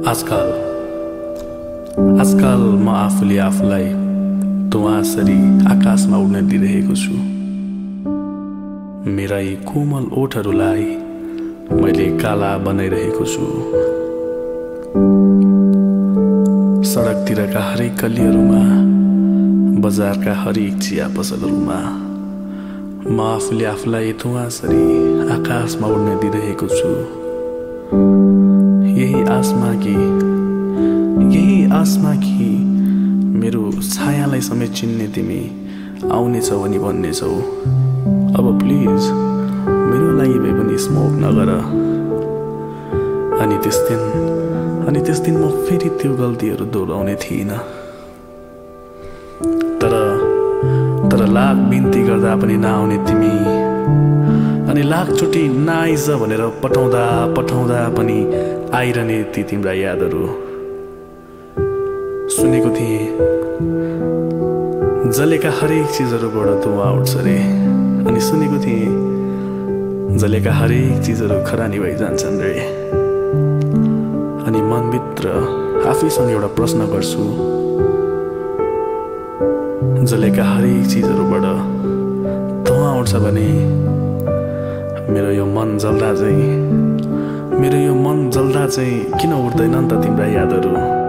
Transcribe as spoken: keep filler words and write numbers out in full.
आजकल आजकल म आफूले आफूलाई धुवाँसरी आकाशमा उड्न दिइरहेको छु। मेरा यी कोमल ओठहरूलाई मैले काला बनाइरहेको छु। सडकतिरका हरेक गल्लीहरूमा, बजारका हरेक चिया पसलहरूमा म आफूले आफूलाई धुवाँसरी आकाशमा उड्न दिइरहेको छु। यही आसमा कि यही आसमा कि मेरो छायालाई समेत चिन्ने तिमी आउनेछौ अनि भन्नेछौ, अब प्लिज मेरो लागि भए पनि स्मोक नगर। अनि त्यस दिन अनि त्यस दिन म फेरि त्यो गल्तीहरू दोहोऱ्याउने थिइनँ। तर तर लाख बिन्ती गर्दा पनि नआउने तिमी, अनि लाखचोटि नआइज भनेर पठाउँदा पठाउँदा पनि आइरहने ती तिम्रा यादहरू। सुनेको थिएँ जलेका हरेक चिजहरूबाट धुवा उठ्छ रे, अनि सुनेको थिएँ जलेका हरेक चिजहरू खरानी भइजान्छन् रे। अनि मनभित्र आफैसँग एउटा प्रश्न गर्छु, जलेका हरेक चिजहरूबाट धुवा उठ्छ भने मेरो यो मन जल्दा चाहिँ मेरो यो मन जल्दा चाहिँ किन उठ्दैन नि त तिम्रा यादहरू।